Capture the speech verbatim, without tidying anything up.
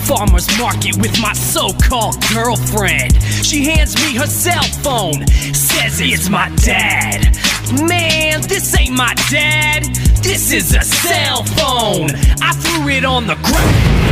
farmer's market with my so-called girlfriend. She hands me her cell phone, says it's my dad. Man, this ain't my dad, this is a cell phone. I threw it on the ground.